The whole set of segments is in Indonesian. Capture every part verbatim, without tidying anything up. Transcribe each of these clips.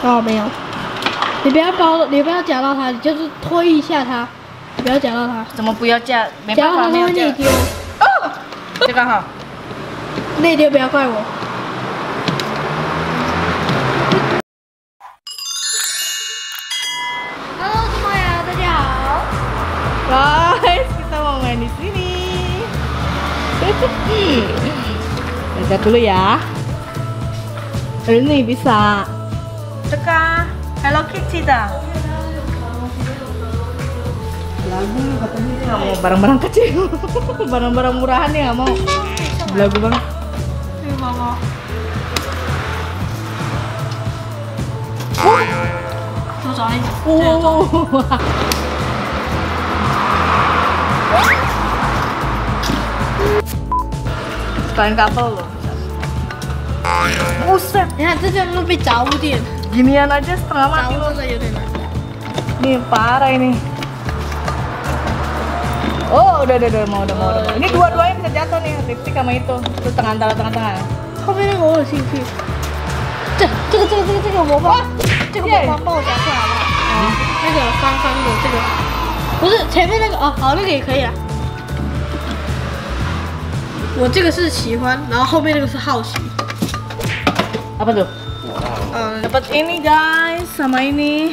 哦，没有。你不要包，你不要夹到它，你就是推一下它，你不要夹到它。 怎么不要夹？没夹到它办法，没有夹。 会内丢。 哦，这个好。 内丢不要怪我。Halo semuanya, 大家好。 Guys, kita mau main di sini. Lihat dulu ya. Ini bisa. Teka Hello Kitty dah. Lagu katanya dia nggak mau barang-barang kecil, barang-barang murahan dia nggak mau. Belagu banget. Ini mama. Tuh soalnya. Oh. Sekalian kapal loh. Buset. 你看这就会被杂物店， Ginian aja setengah 杂 mati 物 loh. 真的有点难。 Nih parah ini. Oh udah udah, udah mau udah mau, udah mau. Ini dua-duanya bisa jatuh nih, lipstick sama itu. Terus tengah antara tengah-tengah. 后面那个我有兴趣。这这个这个这个这个魔方，这个魔方帮我夹出来了。哦，那个方方的这个，不是前面那个哦，好那个也可以啊。我这个是喜欢，然后后面那个是好奇。 Apa tuh? 嗯， Dapat ini guys, sama ini.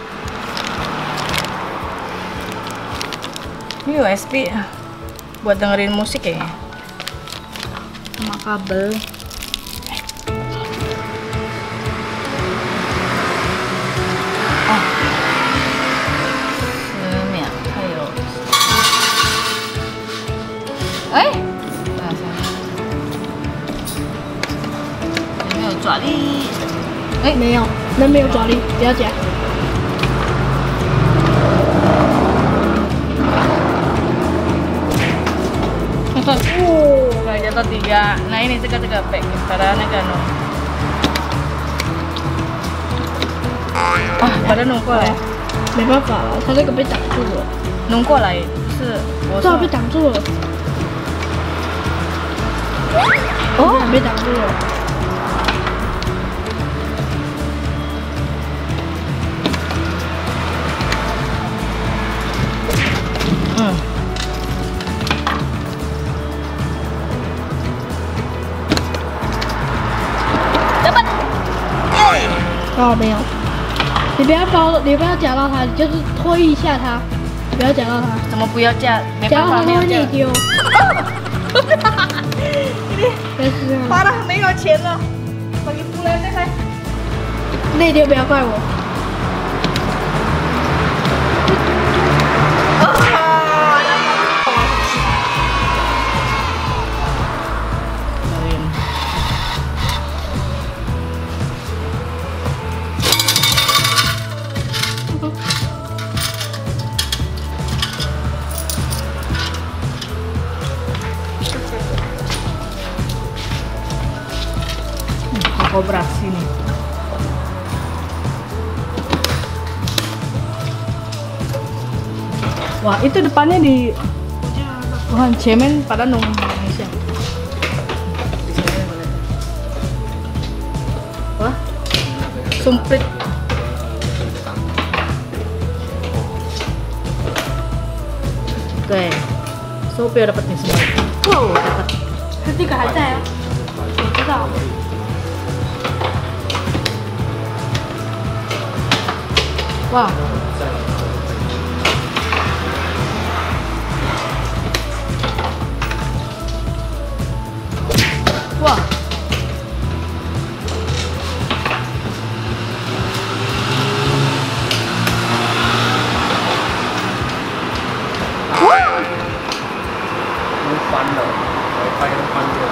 Ini U S B buat dengerin musik kayaknya. Sama kabel. Oh. Ini ya, ayo. Eh. 爪力， 哎，没有，那没有爪力，不要夹。 Uh, nggak jatuh tiga. Nah ini tiga tiga back. Pada naga no. Ah, pada nunggu lah. 没办法了，它这个被挡住了。 弄过来是我这被挡住了。哦，被挡住了。 嗯， dapat。 哦，没有。你不要包，你不要夹到它，你就是推一下它，不要夹到它。 怎么不要夹？没夹到它办法，没有夹会内。丢。 ini parah, 没有钱了。bagi pulang deh guys。 内丢不要怪我。 Koperasi nih. Wah itu depannya di Tuhan cemen pada nung Indonesia. Wah sumpit. Oke, Sophia dapat nih semua. Wow dapat. 这个还在啊，我知道。 Wah. Wah. Nó khoan rồi, quay nó khoan rồi.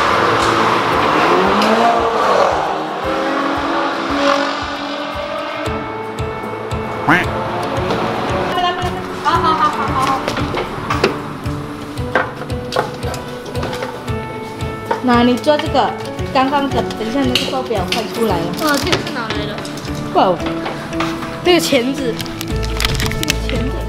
Nah, 你做这个，刚刚的，等一下那个手表快出来了。 啊，这个是哪来的？ 哇， 这个钳子，这个钳子。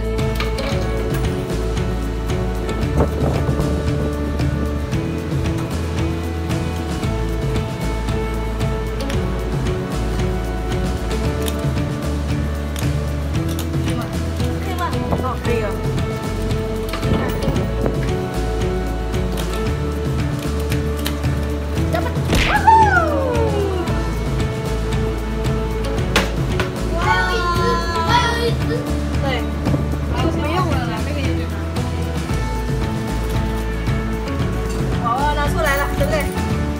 对，不用了啦，那个也就拿。 娃娃拿出来了，对不对？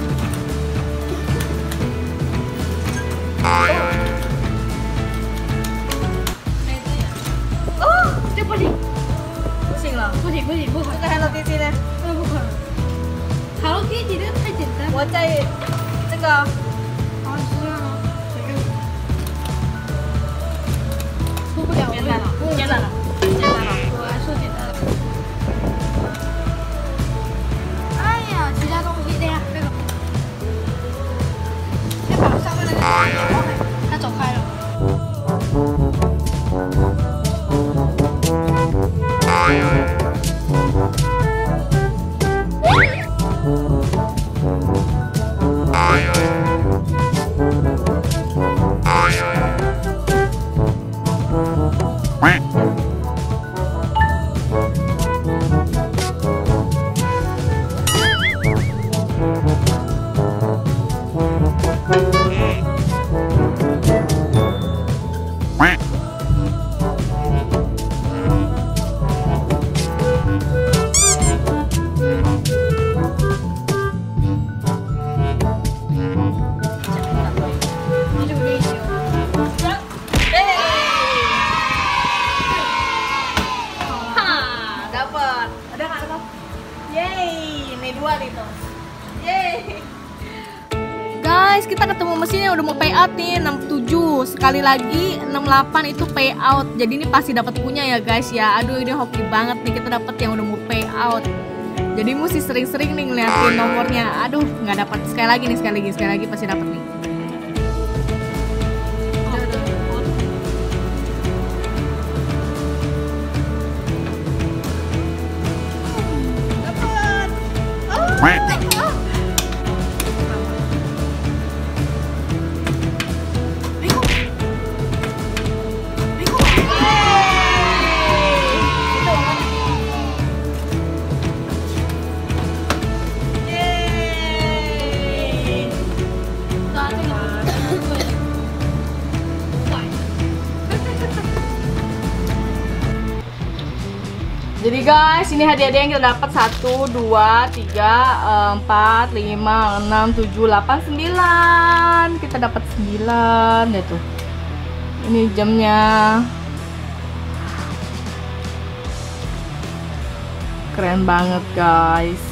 哦，这不行， 不行了， 不行不行，不可能这个 Hello Kitty 呢？ 这个不可能。Hello Kitty 这个太简单了。 我在这个好，你试试看哦。出不了， 简单了， 我简单了，简单了。 我来说简单的。哎呀，其他东西这样，这个，先把上面那个，他走开了。你这个练习哦。 Ha, dapat. Ada nggak dapat? Yeay, ini dua nih tuh. Yeay. Guys, kita ketemu mesinnya udah mau payout nih enam puluh tujuh. Sekali lagi enam puluh delapan itu payout. Jadi ini pasti dapat punya ya guys ya. Aduh, ini hoki banget nih kita dapat yang udah mau payout. Jadi mesti sering-sering nih ngeliatin nomornya. Aduh, nggak dapat. Sekali lagi nih, sekali lagi, sekali lagi pasti dapat nih. Jadi guys, ini hadiah-hadiah yang kita dapat satu, dua, tiga, empat, lima, enam, tujuh, delapan, sembilan. Kita dapat sembilan deh tuh. Ini jamnya. Keren banget guys.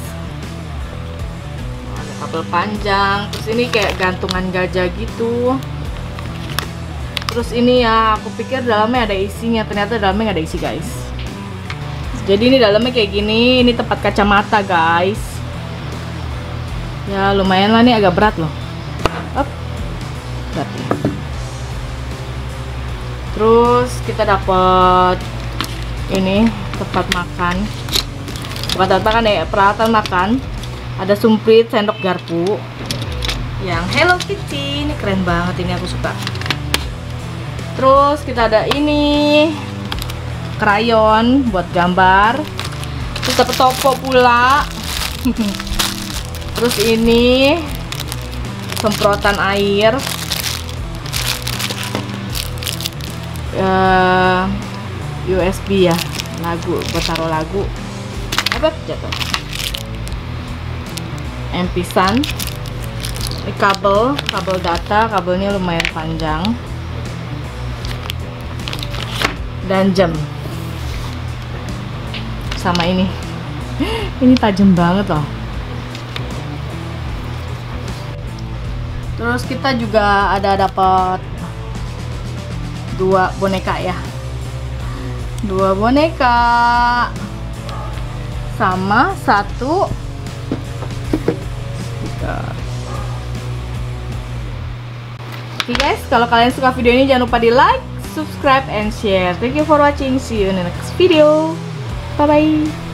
Ada kabel panjang. Terus ini kayak gantungan gajah gitu. Terus ini ya, aku pikir dalamnya ada isinya. Ternyata dalamnya nggak ada isi guys. Jadi ini dalamnya kayak gini, ini tempat kacamata guys. Ya lumayan lah nih, agak berat loh. Up. Berat ya. Terus kita dapat ini tempat makan. Bukan tempat makan ya, peralatan makan. Ada sumprit, sendok, garpu. Yang Hello Kitty, ini keren banget, ini aku suka. Terus kita ada ini. Krayon buat gambar. Terus dapat topo pula. Terus ini semprotan air. Uh, U S B ya, lagu buat taruh lagu. Apa jatuh? Empisan. Ini kabel, kabel data, kabelnya lumayan panjang. Dan jam. Sama ini. Ini tajam banget loh. Terus kita juga ada dapat dua boneka ya. Dua boneka. Sama satu stiker. Oke guys, kalau kalian suka video ini jangan lupa di like, subscribe, and share. Thank you for watching. See you in the next video. Bye bye.